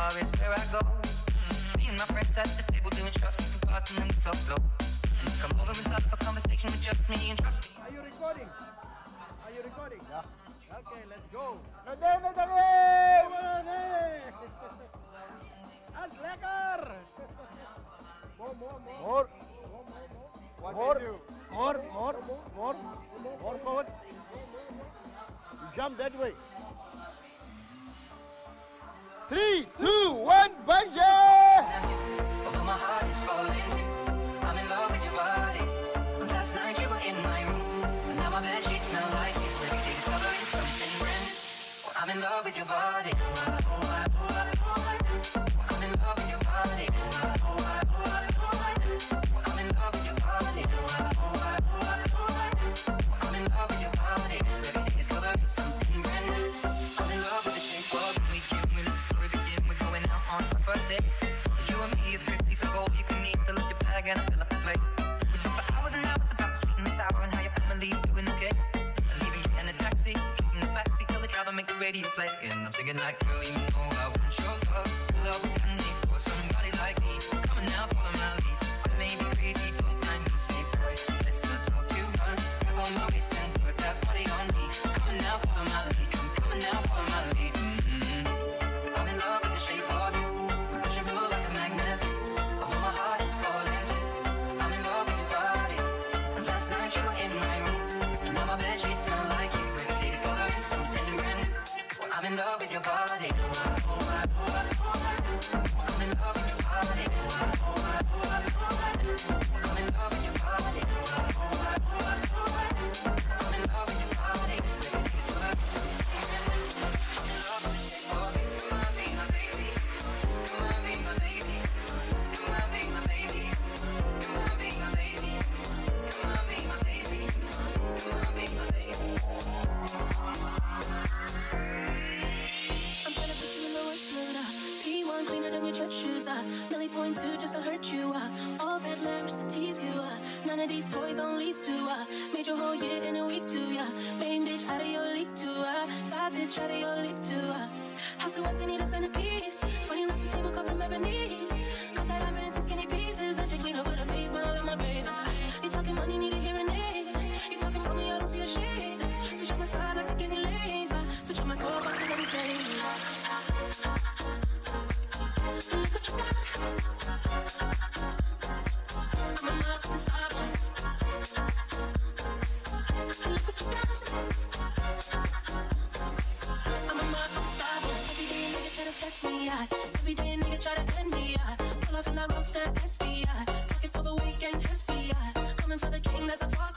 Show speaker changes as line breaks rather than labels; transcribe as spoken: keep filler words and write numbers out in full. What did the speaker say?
bar is where I go. Me and my friends at the table doing shots, moving fast and then we talk slow. Come over and start up a conversation with just me and trust me.
Are you recording? Are you recording? Yeah. Okay, let's go.
Meteen, meteen!
As lekker! More, more, more.
More.
More, more, more.
What more, more, more, more, more forward. You jump that way. Three, two, one, bungee!
Although my heart is falling, I'm in love with your body. Last night you were in my room, and now my bed sheets smell like you. Every day discovering something brand new. I'm in love with your body. I'm in love with your body. I'm in love with your body. I'm in love with your body. Every day discovering something brand new. I'm in love with the shape of the weekend. We let the story begin. We're going out on our first date. You and me are thrifty, so gold you can need. Fill up your bag and I fill up the plate. We talk for hours and hours about sweet and sour and how your family's doing okay. And leaving you in a taxi, kissing the backseat, tell the driver make the radio play. And I'm singing like, girl, you know I want your love. Love was handmade for somebody like me. Come on now, follow my lead. I may be crazy, don't mind me. Say, boy, let's not talk too much. Grab on my waist and put that body on me. Come on now, follow my lead. Come, come on now, follow my lead. Mm-hmm. I'm in love with the shape of you. We push and pull like a magnet. Although my heart is falling too. I'm in love with your body. Last night you were in my room, and now my bed sheets smell like you. Every day discovering something brand new. I'm in love with your body. I'm in love with your body. I'm in love with your body. I'm in love with your body. Every day discovering something brand new. I'm in love with the shape of you. Come on, be my baby. Come on, be my baby. Come on, be my baby. Come on, be my baby. Come on, be my baby. Come on, be my baby.
I'm trying to put you in the worst mood, uh. P one cleaner than your church shoes, uh. Millie point two just to hurt you, uh. All red lamb just to tease you, uh. None of these toys on lease to, uh. Made your whole year in a week too, yeah. Main bitch out of your league too, uh. Side bitch out of your league too, uh. House so empty, need a centerpiece. Funny rocks the table come from ebony. Cut that iron into skinny pieces. Then she clean up with her face, man, I love my baby. You talking money, need a hearing aid. You talking about me, I don't see a shade. Switch on my side, I take any lane. Switch on my core, back to everything. Look what you got. I'm a motherfucking star boy. Look what you got. I'm a motherfucking star boy. Every day a nigga try to test me, yeah. Every day a nigga try to end me, yeah. Pull off in that roadster S V, yeah. Pockets overweight and hefty, yeah. Coming for the king, that's a fuck.